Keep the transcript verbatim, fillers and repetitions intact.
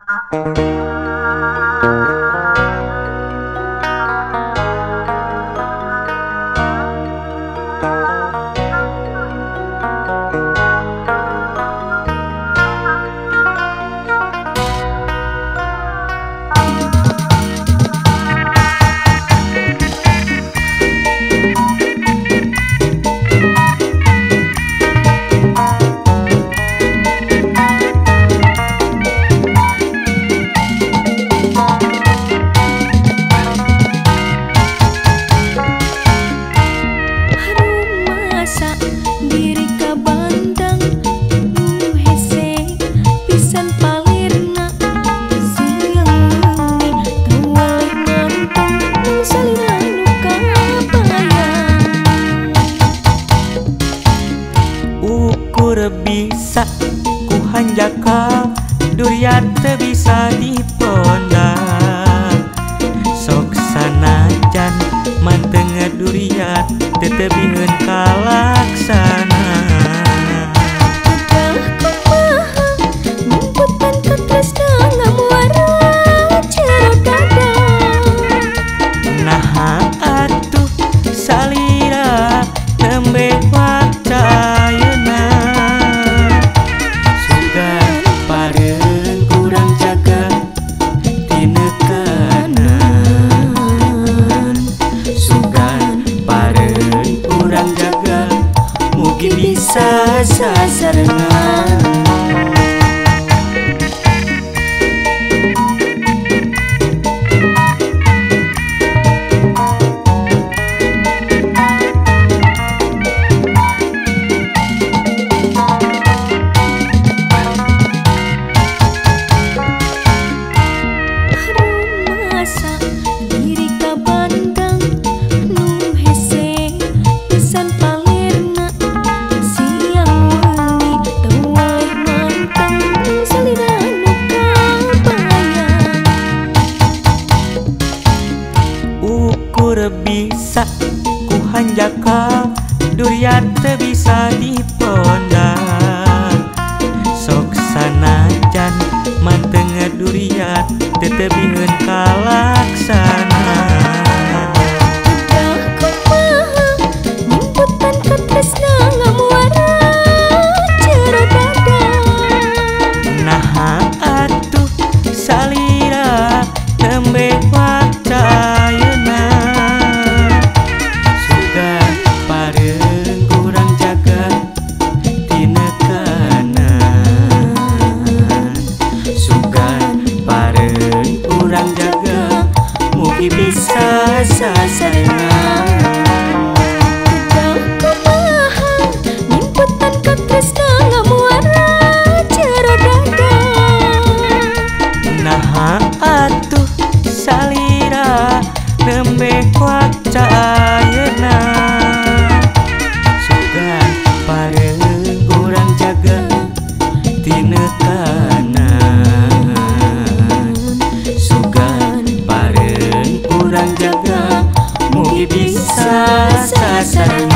Bisa ku hanjaka durian teu bisa diponda sok sanajan manteng durian teu tebieun kalaksana. Bisa sasarengan bisa ku hanjaka durian teu bisa diponda sok sanajan manteng durian teu tebieun kalaksana. Bisa sasarengan kumaha nyimputan ka tresna ngamuara jero dada. Naha atuh salira nembe waca ayeuna sugan pareung urang jaga tina kanan sugan pareung urang jaga mugi bisa sasarengan.